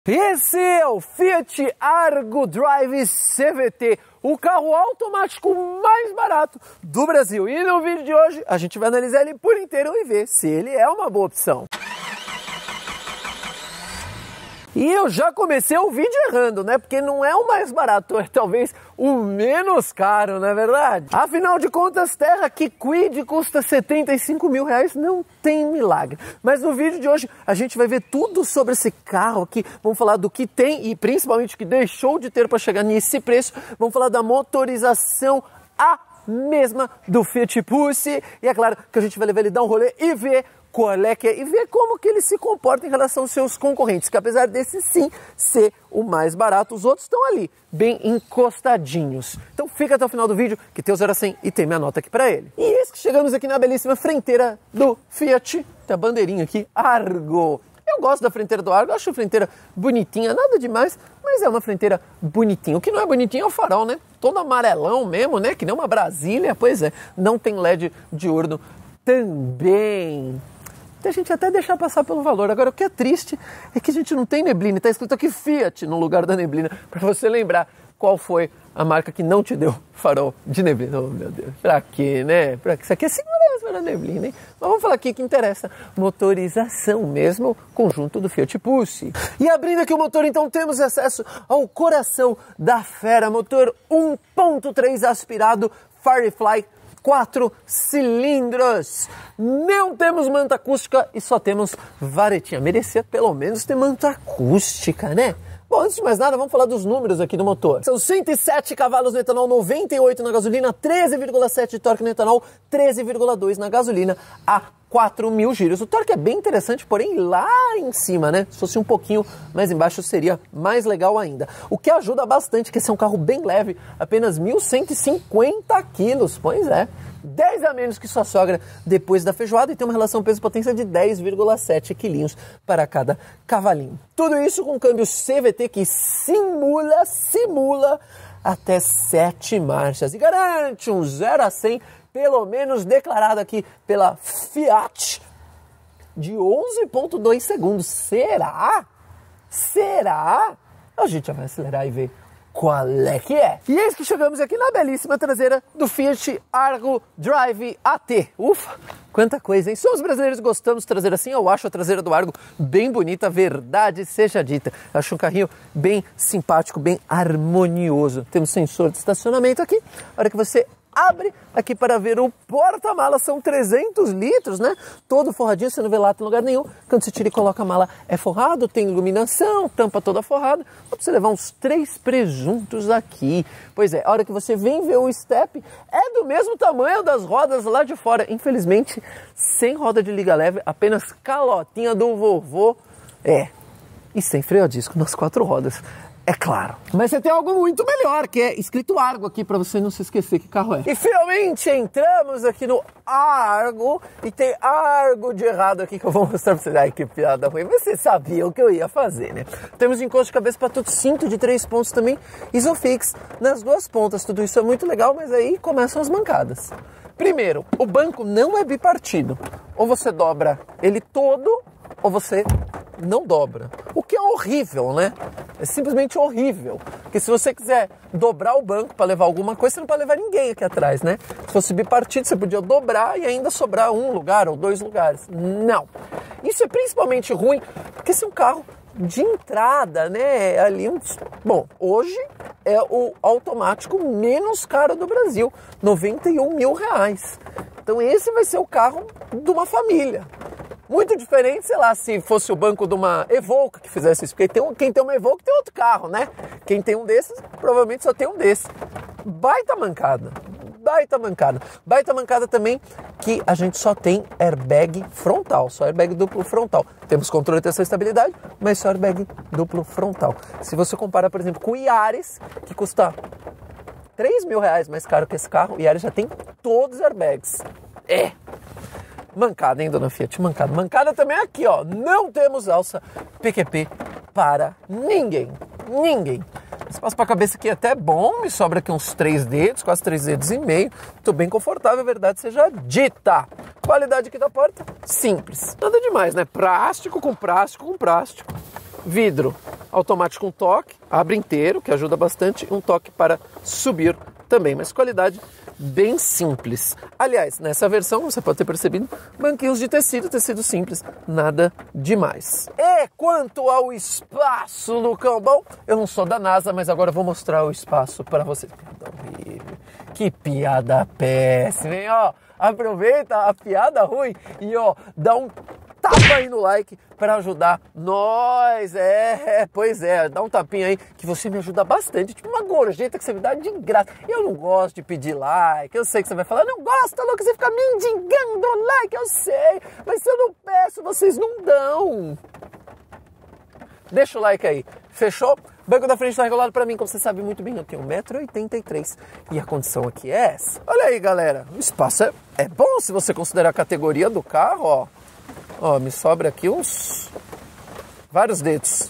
Esse é o Fiat Argo Drive CVT, o carro automático mais barato do Brasil. E no vídeo de hoje a gente vai analisar ele por inteiro e ver se ele é uma boa opção. E eu já comecei o vídeo errando, né? Porque não é o mais barato, é talvez o menos caro, não é verdade? Afinal de contas, terra que Kwid custa 75 mil reais, não tem milagre. Mas no vídeo de hoje a gente vai ver tudo sobre esse carro aqui. Vamos falar do que tem e principalmente o que deixou de ter para chegar nesse preço. Vamos falar da motorização a mesma do Fiat Pulse. E é claro que a gente vai levar ele dar um rolê e ver qual é que é, e ver como que ele se comporta em relação aos seus concorrentes, que apesar desse sim ser o mais barato, os outros estão ali, bem encostadinhos. Então fica até o final do vídeo, que tem o 0 a 100 e tem minha nota aqui para ele. E eis que chegamos aqui na belíssima frenteira do Fiat, tem a bandeirinha aqui, Argo. Eu gosto da frenteira do Argo, acho a frenteira bonitinha, nada demais, mas é uma frenteira bonitinha. O que não é bonitinho é o farol, né? Todo amarelão mesmo, né? Que nem uma Brasília, pois é, não tem LED diurno também. A gente até deixar passar pelo valor. Agora, o que é triste é que a gente não tem neblina. Está escrito aqui Fiat no lugar da neblina, para você lembrar qual foi a marca que não te deu farol de neblina. Oh, meu Deus, pra quê, né? Pra quê? Isso aqui é segurança para a neblina, hein? Mas vamos falar aqui que interessa. Motorização mesmo, conjunto do Fiat Pulse. E abrindo aqui o motor, então, temos acesso ao coração da fera. Motor 1.3 aspirado Firefly 4 cilindros. Não temos manta acústica e só temos varetinha. Merecia pelo menos ter manta acústica, né? Bom, antes de mais nada, vamos falar dos números aqui do motor. São 107 cavalos no etanol, 98 na gasolina, 13,7 de torque no etanol, 13,2 na gasolina a 4.000 giros. O torque é bem interessante, porém lá em cima, né? Se fosse um pouquinho mais embaixo seria mais legal ainda. O que ajuda bastante, que esse é um carro bem leve, apenas 1.150 quilos. Pois é, 10 a menos que sua sogra depois da feijoada e tem uma relação peso-potência de 10,7 quilinhos para cada cavalinho. Tudo isso com câmbio CVT que simula até 7 marchas e garante um 0 a 100 pelo menos declarado aqui pela Fiat, de 11,2 segundos. Será? A gente já vai acelerar e ver qual é que é. E eis que chegamos aqui na belíssima traseira do Fiat Argo Drive AT. Ufa, quanta coisa, hein? Somos brasileiros, gostamos de traseira assim. Eu acho a traseira do Argo bem bonita, verdade seja dita. Acho um carrinho bem simpático, bem harmonioso. Temos sensor de estacionamento aqui. A hora que você abre aqui para ver o porta-mala, são 300 litros, né? Todo forradinho, você não vê lata em lugar nenhum. Quando você tira e coloca a mala é forrado, tem iluminação, tampa toda forrada. Dá para você levar uns 3 presuntos aqui. Pois é, a hora que você vem ver o step, é do mesmo tamanho das rodas lá de fora. Infelizmente, sem roda de liga leve, apenas calotinha do vovô. E sem freio a disco nas 4 rodas. É claro. Mas você tem algo muito melhor, que é escrito Argo aqui, para você não se esquecer que carro é. E finalmente entramos aqui no Argo, e tem Argo de errado aqui que eu vou mostrar pra você. Ai, que piada ruim. Você sabia o que eu ia fazer, né? Temos encosto de cabeça para tudo, cinto de 3 pontos também, Isofix nas 2 pontas. Tudo isso é muito legal, mas aí começam as mancadas. Primeiro, o banco não é bipartido. Ou você dobra ele todo, ou você não dobra. O que é horrível, né? É simplesmente horrível. Porque se você quiser dobrar o banco para levar alguma coisa, você não pode levar ninguém aqui atrás, né? Se fosse bipartido, você podia dobrar e ainda sobrar um lugar ou 2 lugares. Não. Isso é principalmente ruim porque esse é um carro de entrada, né? Bom, hoje é o automático menos caro do Brasil, 91 mil reais. Então esse vai ser o carro de uma família. Muito diferente, sei lá, se fosse o banco de uma Evoque que fizesse isso. Porque quem tem uma Evoque tem outro carro, né? Quem tem um desses, provavelmente só tem um desses. Baita mancada. Baita mancada também que a gente só tem airbag frontal, só airbag duplo frontal. Temos controle de tensão e estabilidade, mas só airbag duplo frontal. Se você compara, por exemplo, com o Yaris, que custa 3 mil reais mais caro que esse carro, o Yaris já tem todos os airbags. Mancada, hein, dona Fiat? Mancada. Mancada também aqui, ó. Não temos alça PQP para ninguém. Espaço para a cabeça aqui é até bom, me sobra aqui uns 3 dedos, quase 3 dedos e meio. Tô bem confortável, a verdade seja dita. Qualidade aqui da porta, simples. Nada demais, né? Plástico com plástico com plástico. vidro automático, um toque, abre inteiro, que ajuda bastante, um toque para subir também, mas qualidade bem simples. Aliás, nessa versão, você pode ter percebido, banquinhos de tecido simples, nada demais. E quanto ao espaço, Lucão, bom, eu não sou da NASA, mas agora eu vou mostrar o espaço para você. Que piada péssima, hein? Ó, aproveita a piada ruim e ó, dá um tapa aí no like para ajudar nós. Pois é, dá um tapinha aí que você me ajuda bastante, tipo uma gorjeta que você me dá de graça. Eu não gosto de pedir like, eu sei que você vai falar, não gosta, louco, você fica mendigando like, eu sei, mas se eu não peço, vocês não dão. Deixa o like aí, fechou? Banco da frente está regulado para mim, como você sabe muito bem, eu tenho 1,83 m e a condição aqui é essa. Olha aí, galera, o espaço é bom se você considerar a categoria do carro, ó. Ó, me sobra aqui vários dedos,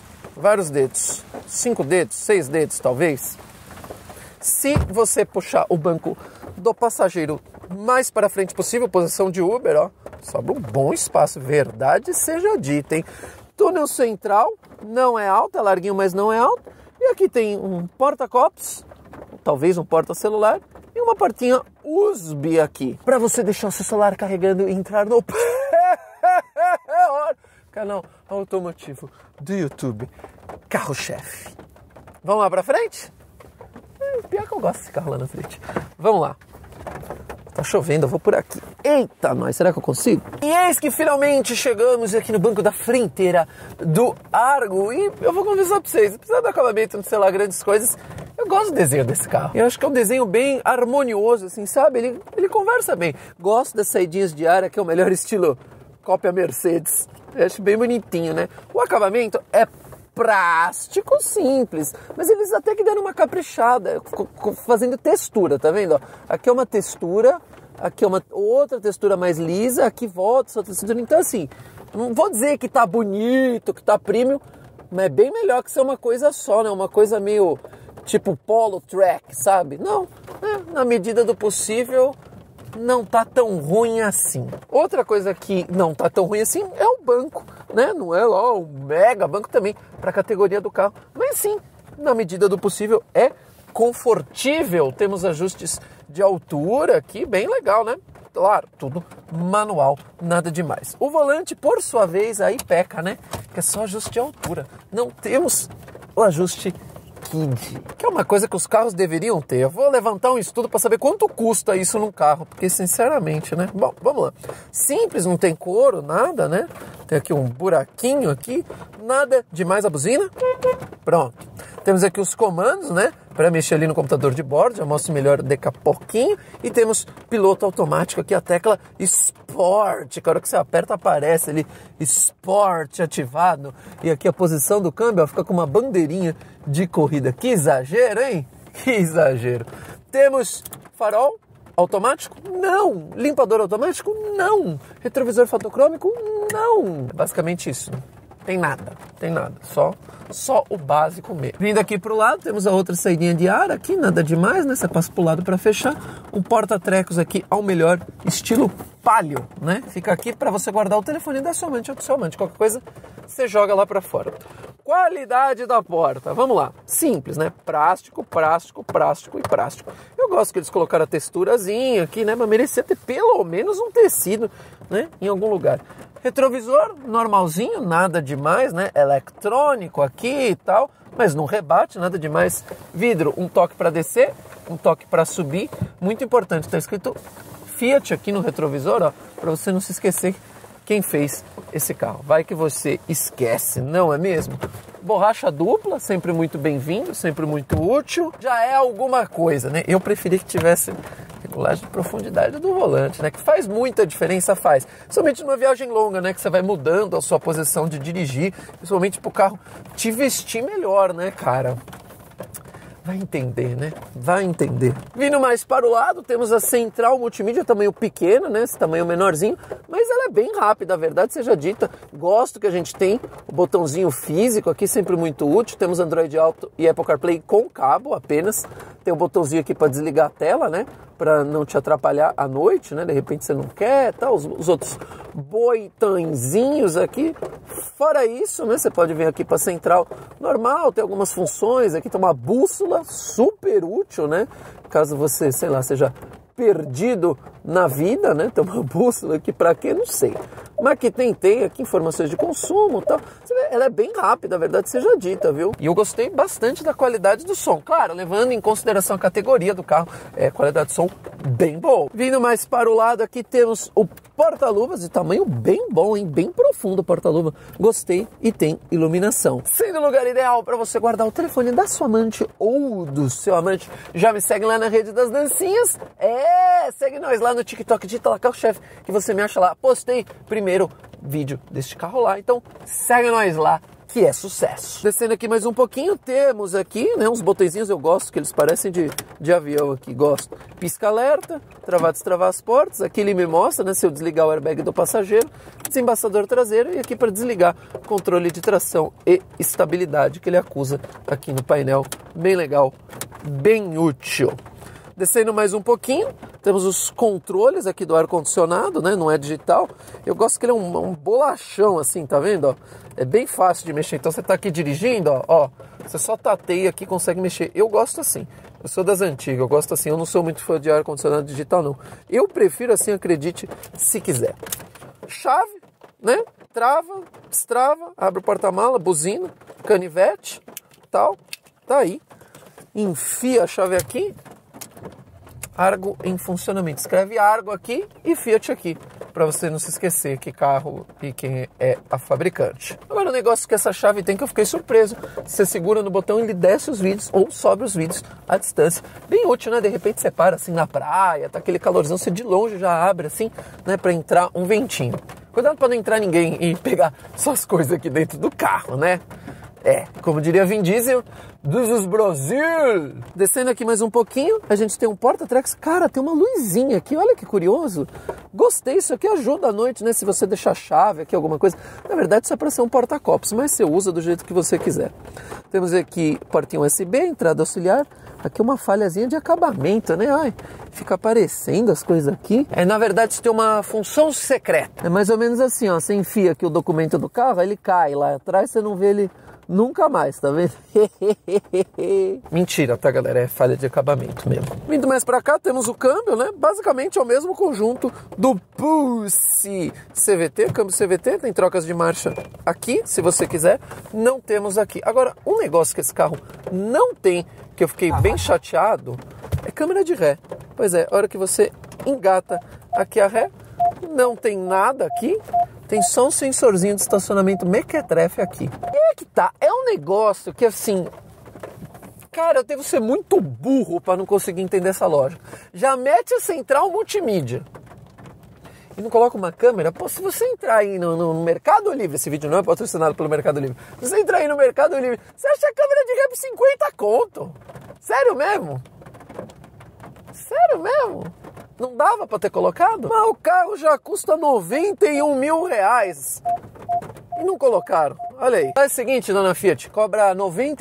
5 dedos, 6 dedos talvez. Se você puxar o banco do passageiro mais para frente possível, posição de Uber, ó, sobra um bom espaço, verdade seja dita, hein? Túnel central, não é alto, é larguinho, mas não é alto. E aqui tem um porta-copos, talvez um porta-celular, e uma portinha USB aqui, para você deixar o seu celular carregando e entrar no canal automotivo do YouTube, carro-chefe. Vamos lá pra frente? Pior que eu gosto desse carro lá na frente. Vamos lá. Tá chovendo, eu vou por aqui. Eita, nós, será que eu consigo? E eis que finalmente chegamos aqui no banco da fronteira do Argo. E eu vou conversar pra vocês, apesar do acabamento não ser lá grandes coisas, eu gosto do desenho desse carro. Eu acho que é um desenho bem harmonioso, assim, sabe? Ele conversa bem. Gosto das saidinhas de ar, que é o melhor estilo cópia Mercedes. Eu acho bem bonitinho, né? O acabamento é plástico simples, mas eles até que deram uma caprichada, fazendo textura, tá vendo? Ó, aqui é uma textura, aqui é uma outra textura mais lisa, aqui volta essa textura. Então assim, não vou dizer que tá bonito, que tá premium, mas é bem melhor que ser uma coisa só, né? Uma coisa meio tipo Polo Track, sabe? Não, na medida do possível, não tá tão ruim assim. Outra coisa que não tá tão ruim assim é o banco, né? Não é lá um mega banco também para a categoria do carro, mas sim, na medida do possível é confortável. Temos ajustes de altura aqui, bem legal, né? Claro, tudo manual, nada demais. O volante, por sua vez, aí peca, né? Que é só ajuste de altura. Não temos o ajuste Kid, que é uma coisa que os carros deveriam ter. Eu vou levantar um estudo para saber quanto custa isso num carro, porque sinceramente, né? Bom, vamos lá. Simples, não tem couro, nada, né? Tem aqui um buraquinho aqui, nada demais a buzina. Pronto. Temos aqui os comandos, né? Para mexer ali no computador de bordo, já mostro melhor daqui a pouquinho. E temos piloto automático aqui, a tecla Sport. Que a hora que você aperta aparece ali Sport ativado. E aqui a posição do câmbio, ó, fica com uma bandeirinha de corrida. Que exagero, hein? Que exagero. Temos farol automático? Não. Limpador automático? Não. Retrovisor fotocrômico? Não. É basicamente isso. Tem nada. Só o básico mesmo. Vindo aqui pro lado, temos a outra saidinha de ar aqui, nada demais, né? Você passa pro lado para fechar. Um porta-trecos aqui ao melhor estilo Palio, né? Fica aqui para você guardar o telefone da sua amante ou do seu amante. Qualquer coisa, você joga lá para fora. Qualidade da porta, vamos lá. Simples, né? Plástico e plástico. Eu gosto que eles colocaram a texturazinha aqui, né? Mas merecia ter pelo menos um tecido, né? Em algum lugar. Retrovisor, normalzinho, nada demais, né? Eletrônico aqui e tal, mas não rebate, nada demais. Vidro, um toque para descer, um toque para subir. Muito importante, está escrito Fiat aqui no retrovisor, ó, para você não se esquecer quem fez esse carro. Vai que você esquece, não é mesmo? Borracha dupla, sempre muito bem-vindo, sempre muito útil. Já é alguma coisa, né? Eu preferi que tivesse regulagem de profundidade do volante, né? Que faz muita diferença, faz. Somente numa viagem longa, né? Que você vai mudando a sua posição de dirigir, principalmente pro carro te vestir melhor, né, cara? Vai entender, né? Vai entender. Vindo mais para o lado, temos a central multimídia, tamanho pequeno, né? Esse tamanho menorzinho, mas ela é bem rápida, a verdade seja dita. Gosto que a gente tem o botãozinho físico aqui, sempre muito útil. Temos Android Auto e Apple CarPlay com cabo apenas. Tem o botãozinho aqui para desligar a tela, né? para não te atrapalhar à noite, né? De repente você não quer, tá? Os outros boitãozinhos aqui. Fora isso, né? Você pode vir aqui para central normal, tem algumas funções. Aqui tem uma bússola super útil, né? Caso você, sei lá, seja perdido na vida, né? Tem uma bússola aqui para quê? Não sei. Mas que tem aqui informações de consumo e tal. Você vê, ela é bem rápida, a verdade seja dita, viu? E eu gostei bastante da qualidade do som. Claro, levando em consideração a categoria do carro, qualidade de som bem boa. Vindo mais para o lado aqui temos o porta-luvas de tamanho bem bom, hein? Bem profundo o porta-luva. Gostei e tem iluminação. Sendo o lugar ideal para você guardar o telefone da sua amante ou do seu amante. Já me segue lá na rede das dancinhas? Segue nós lá no TikTok, digita lá Carro-Chefe, que você me acha lá. Postei primeiro vídeo deste carro lá, então segue nós lá, que é sucesso. Descendo aqui mais um pouquinho, temos aqui, né, uns botõezinhos, eu gosto, que eles parecem de avião aqui, gosto. Pisca-alerta, travar, destravar as portas, aqui ele me mostra, né, se eu desligar o airbag do passageiro, desembaçador traseiro, e aqui para desligar controle de tração e estabilidade, que ele acusa aqui no painel, bem legal, bem útil. Descendo mais um pouquinho, temos os controles aqui do ar-condicionado, né? Não é digital. Eu gosto que ele é um bolachão assim, tá vendo? Ó? É bem fácil de mexer. Então você tá aqui dirigindo, ó, você só tateia aqui e consegue mexer. Eu gosto assim. Eu sou das antigas, eu gosto assim. Eu não sou muito fã de ar-condicionado digital, não. Eu prefiro assim, acredite, se quiser. Chave, né? Trava, destrava, abre o porta-mala, buzina, canivete, tal. Tá aí. Enfia a chave aqui. Argo em funcionamento. Escreve Argo aqui e Fiat aqui, para você não se esquecer que carro e quem é a fabricante. Agora o negócio que essa chave tem, que eu fiquei surpreso, você segura no botão e ele desce os vídeos ou sobe os vídeos à distância. Bem útil, né? De repente você para assim na praia, tá aquele calorzão, você de longe já abre assim, né, para entrar um ventinho. Cuidado para não entrar ninguém e pegar suas coisas aqui dentro do carro, né? Como diria Vin Diesel, dos Brasil! Descendo aqui mais um pouquinho, a gente tem um porta-trex. Cara, tem uma luzinha aqui, olha que curioso. Gostei, isso aqui ajuda à noite, né? Se você deixar a chave aqui, alguma coisa. Na verdade, isso é para ser um porta-copos, mas você usa do jeito que você quiser. Temos aqui portinha USB, entrada auxiliar. Aqui uma falhazinha de acabamento, né? Ai, fica aparecendo as coisas aqui. Na verdade, isso tem uma função secreta. É mais ou menos assim, ó. Você enfia aqui o documento do carro, ele cai lá atrás, você não vê ele nunca mais, tá vendo? Mentira, tá, galera? É falha de acabamento mesmo. Vindo mais pra cá, temos o câmbio, né? Basicamente é o mesmo conjunto do Pulse CVT, câmbio CVT, tem trocas de marcha aqui, se você quiser. Não temos aqui. Agora, um negócio que esse carro não tem, que eu fiquei bem chateado, é câmera de ré. Pois é, a hora que você engata aqui a ré, não tem nada aqui. Tem só um sensorzinho de estacionamento mequetrefe aqui. E é que tá, é um negócio que assim... Cara, eu devo ser muito burro para não conseguir entender essa lógica. Já mete a central multimídia e não coloca uma câmera. Pô, se você entrar aí no Mercado Livre, esse vídeo não é patrocinado pelo Mercado Livre. Se você entrar aí no Mercado Livre, você acha a câmera de ré por 50 conto. Sério mesmo? Sério mesmo? Não dava para ter colocado? Mas o carro já custa 91 mil reais. E não colocaram. Olha aí. Faz o seguinte, dona Fiat. Cobra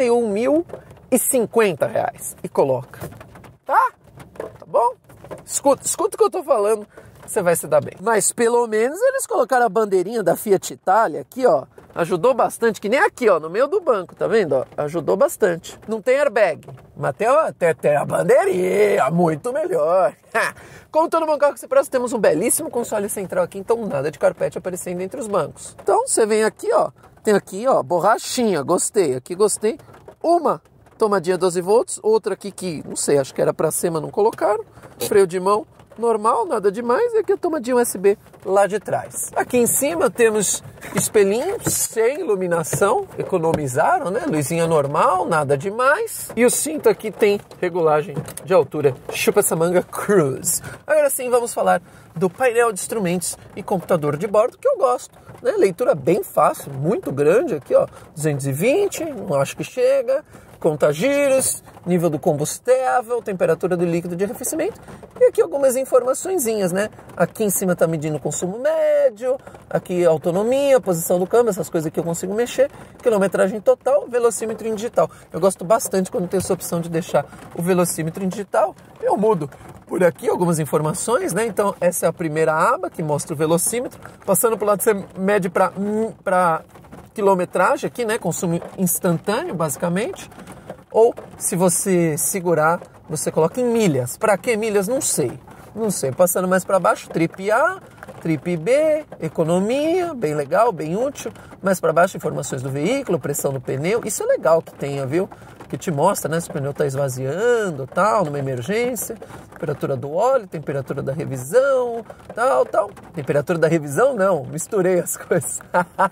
91.050 reais. E coloca. Tá? Tá bom? Escuta o que eu tô falando. Você vai se dar bem. Mas pelo menos eles colocaram a bandeirinha da Fiat Itália aqui, ó. Ajudou bastante, que nem aqui, ó, no meio do banco, tá vendo? Ó, ajudou bastante. Não tem airbag, mas tem a bandeirinha, muito melhor. Como todo bom carro que se presta, temos um belíssimo console central aqui, então nada de carpete aparecendo entre os bancos. Então você vem aqui, ó, tem aqui, ó, borrachinha, gostei, aqui gostei. Uma tomadinha 12 volts, outra aqui que, não sei, acho que era pra ser, mas não colocaram. Freio de mão normal, nada demais, e aqui a tomadinha USB lá de trás. Aqui em cima temos espelhinho sem iluminação, economizaram, né? Luzinha normal, nada demais. E o cinto aqui tem regulagem de altura, chupa essa manga Cruise. Agora sim, vamos falar do painel de instrumentos e computador de bordo, que eu gosto, né? Leitura bem fácil, muito grande aqui, ó, 220, não acho que chega. conta-giros, nível do combustível, temperatura do líquido de arrefecimento e aqui algumas informaçõezinhas, né? Aqui em cima está medindo o consumo médio, aqui autonomia, posição do câmbio, essas coisas que eu consigo mexer, quilometragem total, velocímetro em digital. Eu gosto bastante quando tem essa opção de deixar o velocímetro em digital, eu mudo. Por aqui algumas informações, né? Então essa é a primeira aba que mostra o velocímetro, passando para o lado você mede para quilometragem aqui, né? Consumo instantâneo, basicamente. Ou, se você segurar, você coloca em milhas. Para que milhas? Não sei. Passando mais para baixo, trip A, trip B, economia, bem legal, bem útil. Mais para baixo, informações do veículo, pressão do pneu. Isso é legal que tenha, viu? Que te mostra, né, se o pneu está esvaziando, tal, numa emergência, temperatura do óleo, temperatura da revisão, tal. Temperatura da revisão, não, misturei as coisas.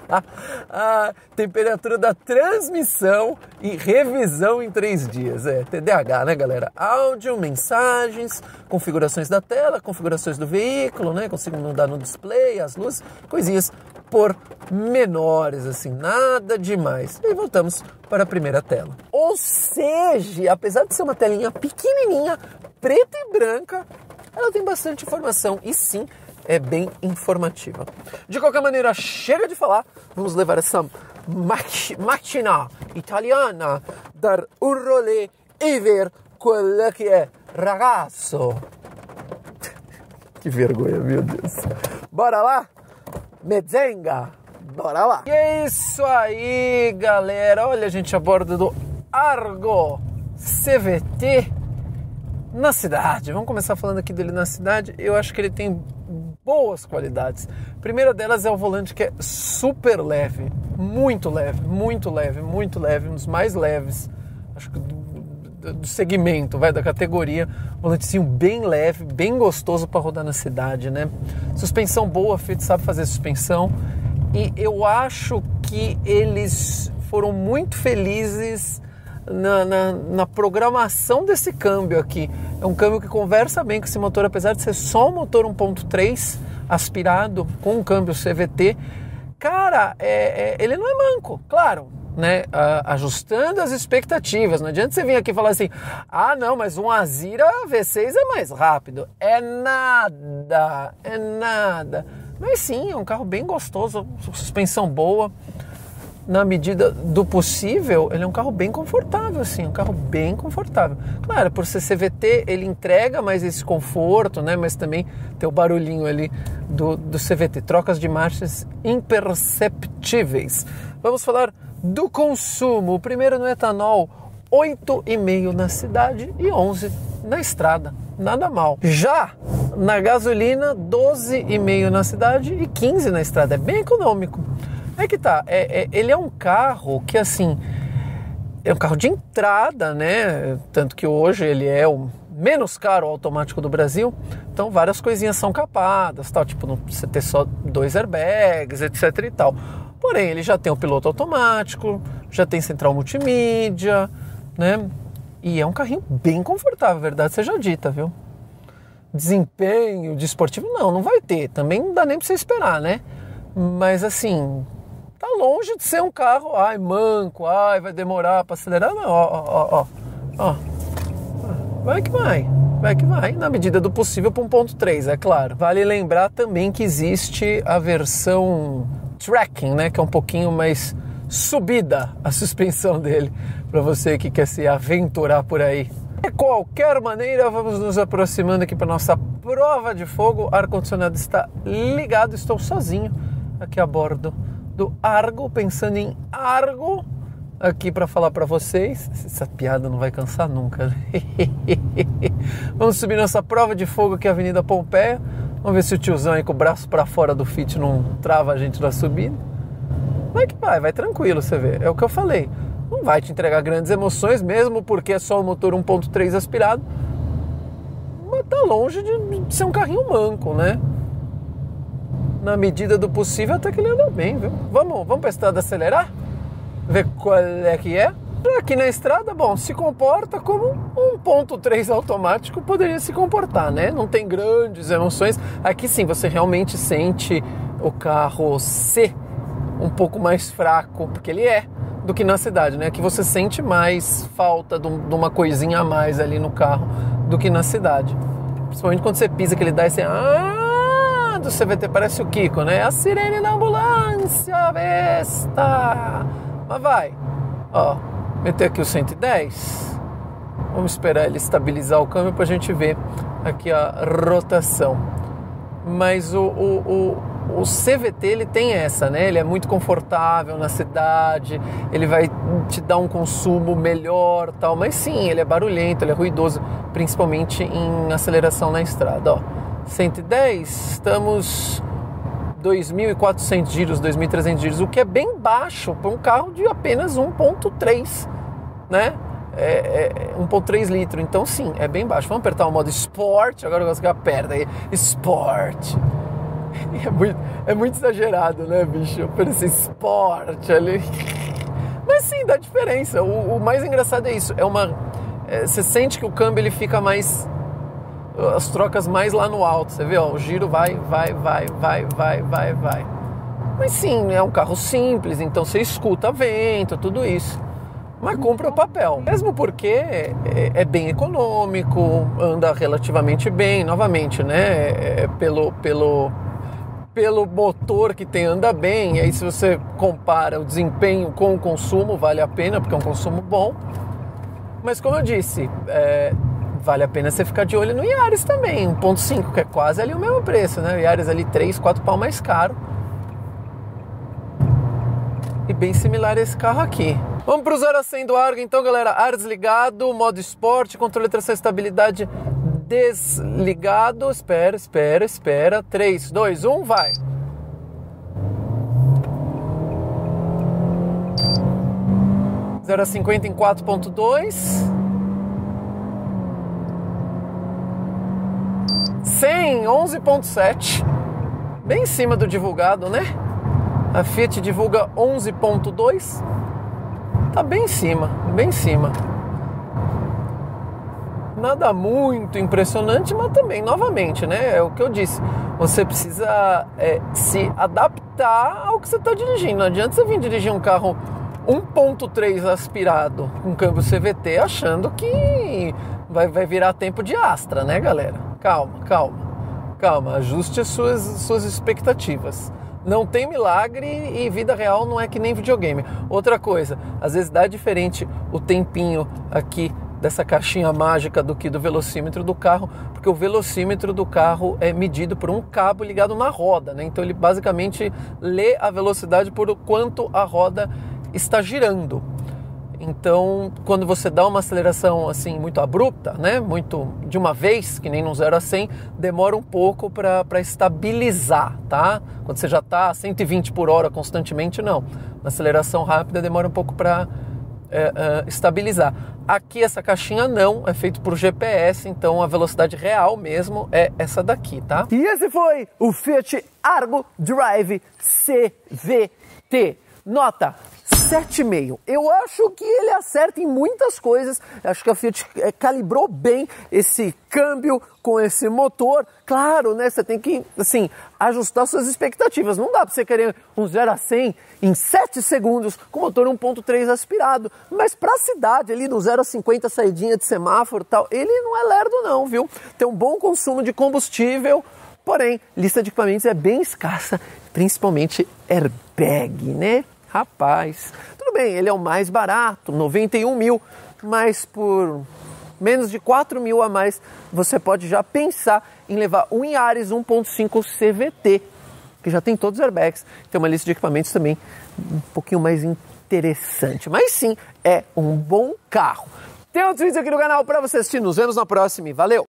A temperatura da transmissão e revisão em 3 dias, TDAH, né, galera? Áudio, mensagens, configurações da tela, configurações do veículo, né, consigo mudar no display, as luzes, coisinhas por menores, assim, nada demais. E voltamos para a primeira tela. Ou seja, apesar de ser uma telinha pequenininha, preta e branca, ela tem bastante informação e sim, é bem informativa. De qualquer maneira, chega de falar, vamos levar essa máquina italiana, dar um rolê e ver qual é que é, ragazzo. Que vergonha, meu Deus. Bora lá? Mezenga, bora lá! E é isso aí, galera! Olha a gente a bordo do Argo CVT na cidade. Vamos começar falando aqui dele na cidade. Eu acho que ele tem boas qualidades. A primeira delas é o volante, que é super leve, muito leve, um dos mais leves, acho que do segmento, da categoria. Volantezinho bem leve, bem gostoso para rodar na cidade, né? Suspensão boa, a Fiat sabe fazer suspensão. E eu acho que eles foram muito felizes na programação desse câmbio aqui. É um câmbio que conversa bem com esse motor, apesar de ser só um motor 1.3 aspirado com um câmbio CVT. Cara, ele não é manco, claro, né? Ajustando as expectativas. Não adianta você vir aqui e falar assim, não, mas um Azira V6 é mais rápido. É nada. Mas sim, é um carro bem gostoso, suspensão boa. Na medida do possível, ele é um carro bem confortável, assim, um carro bem confortável. Claro, por ser CVT, ele entrega mais esse conforto, né? Mas também tem o barulhinho ali do CVT, trocas de marchas imperceptíveis. Vamos falar do consumo. O primeiro no etanol, 8,5 na cidade e 11 na estrada. Nada mal. Já na gasolina, 12,5 na cidade e 15 na estrada. É bem econômico. É que tá, ele é um carro que, assim, é um carro de entrada, né? Tanto que hoje ele é o menos caro automático do Brasil. Então várias coisinhas são capadas, tal, tipo você ter só 2 airbags, etc e tal. Porém, ele já tem o piloto automático, já tem central multimídia, né? E é um carrinho bem confortável, verdade seja dita, viu? Desempenho de esportivo, não vai ter. Também não dá nem pra você esperar, né? Mas assim, tá longe de ser um carro, manco, vai demorar pra acelerar. Não, ó. Vai que vai, na medida do possível para 1.3, é claro. Vale lembrar também que existe a versão Tracking, né, que é um pouquinho mais subida a suspensão dele, para você que quer se aventurar por aí. De qualquer maneira, vamos nos aproximando aqui para nossa prova de fogo. O ar-condicionado está ligado, estou sozinho aqui a bordo do Argo, pensando em Argo, aqui para falar para vocês. Essa piada não vai cansar nunca, né? Vamos subir nossa prova de fogo aqui, a Avenida Pompeia. Vamos ver se o tiozão aí com o braço para fora do Fit não trava a gente na subida. Vai tranquilo, você vê. É o que eu falei. Não vai te entregar grandes emoções, mesmo porque é só um motor 1.3 aspirado. Mas tá longe de ser um carrinho manco, né? Na medida do possível, até que ele anda bem, viu? Vamos pra estrada acelerar? Ver qual é que é? Aqui na estrada, se comporta como um 1.3 automático poderia se comportar, né? Não tem grandes emoções. Aqui sim, você realmente sente o carro ser um pouco mais fraco, porque ele é, do que na cidade, né? Que você sente mais falta de uma coisinha a mais ali no carro do que na cidade. Principalmente quando você pisa, que ele dá esse... do CVT, parece o Kiko, né? A sirene da ambulância, besta! Mas vai. Ó, meter aqui o 110. Vamos esperar ele estabilizar o câmbio pra gente ver aqui a rotação. Mas o CVT, ele tem essa, né? Ele é muito confortável na cidade, ele vai te dar um consumo melhor, tal. Mas sim, ele é barulhento, ele é ruidoso, principalmente em aceleração na estrada, ó. 110, estamos 2.400 giros, 2.300 giros, o que é bem baixo para um carro de apenas 1.3, né? 1.3 litro, então sim, é bem baixo. Vamos apertar o modo Sport, agora eu gosto que aperta aí, Sport. É muito exagerado, né, bicho? Parece Sport ali. Mas sim, dá diferença. O mais engraçado é isso, você sente que o câmbio ele fica mais... as trocas mais lá no alto, você vê, ó, o giro vai. Mas sim, é um carro simples, então você escuta vento, tudo isso. Mas compra o papel, mesmo porque é bem econômico, anda relativamente bem, novamente, né, pelo motor que tem, anda bem, e aí se você compara o desempenho com o consumo, vale a pena, porque é um consumo bom. Mas como eu disse, vale a pena você ficar de olho no Yaris também, 1.5, que é quase ali o mesmo preço, né? O Yaris ali 3, 4 pau mais caro. E bem similar a esse carro aqui. Vamos para o 0 a 100 do Argo então, galera. Ar desligado, modo esporte, controle de tração e estabilidade desligado. Espera. 3, 2, 1, vai. Zero a 50 em 4.2. 100, 11.7, bem em cima do divulgado, né? A Fiat divulga 11.2, tá bem em cima, Nada muito impressionante, mas também, novamente, né? É o que eu disse, você precisa se adaptar ao que você está dirigindo. Não adianta você vir dirigir um carro 1.3 aspirado com câmbio CVT achando que vai virar tempo de Astra, né, galera? Calma, ajuste as suas expectativas. Não tem milagre e vida real não é que nem videogame. Outra coisa, às vezes dá diferente o tempinho aqui dessa caixinha mágica do que do velocímetro do carro, porque o velocímetro do carro é medido por um cabo ligado na roda, né? Então ele basicamente lê a velocidade por quanto a roda está girando. Então, quando você dá uma aceleração assim muito abrupta, né, muito de uma vez, que nem no 0 a 100, demora um pouco para estabilizar, tá? Quando você já está a 120 por hora constantemente, não. Na aceleração rápida demora um pouco para estabilizar. Aqui essa caixinha não, é feito por GPS, então a velocidade real mesmo é essa daqui, tá? E esse foi o Fiat Argo Drive CVT. Nota 7,5. Eu acho que ele acerta em muitas coisas. Acho que a Fiat calibrou bem esse câmbio com esse motor. Claro, né? Você tem que, assim, ajustar suas expectativas. Não dá para você querer um 0 a 100 em 7 segundos com motor 1.3 aspirado. Mas para a cidade, ali no 0 a 50, saidinha de semáforo e tal, ele não é lerdo não, viu? Tem um bom consumo de combustível. Porém, lista de equipamentos é bem escassa, principalmente airbag, né? Rapaz, tudo bem, ele é o mais barato, 91 mil, mas por menos de 4 mil a mais, você pode já pensar em levar um Yaris 1.5 CVT, que já tem todos os airbags. Tem uma lista de equipamentos também um pouquinho mais interessante, mas sim, é um bom carro. Tem outros vídeos aqui no canal para você assistir, nos vemos na próxima e valeu!